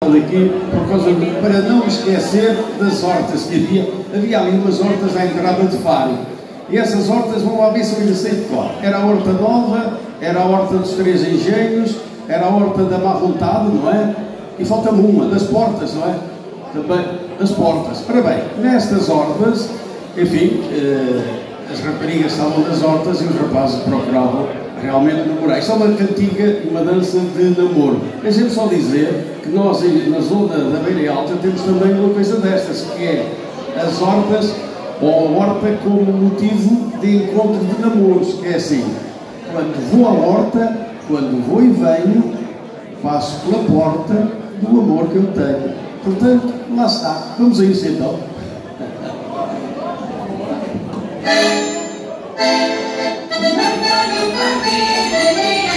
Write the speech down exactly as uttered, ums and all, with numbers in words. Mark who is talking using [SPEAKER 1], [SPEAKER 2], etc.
[SPEAKER 1] Aqui, por causa de, para não esquecer das hortas que havia, havia ali umas hortas à entrada de Faro. E essas hortas, vão lá ver se eu ainda sei de cor. Era a horta nova, era a horta dos Três Engenhos, era a horta da Marrontado, não é? E falta-me uma, das portas, não é? Também, das portas. Ora bem, nestas hortas, enfim, eh, as raparigas estavam nas hortas e os rapazes procuravam realmente namorar. Isto é uma cantiga, uma dança de namoro. Deixem-me só dizer que nós, na zona da Beira Alta, temos também uma coisa destas, que é as hortas, ou a horta como motivo de encontro de namoros, que é assim: quando vou à horta, quando vou e venho, passo pela porta do amor que eu tenho. Portanto, lá está. Vamos a isso então.
[SPEAKER 2] Thank you.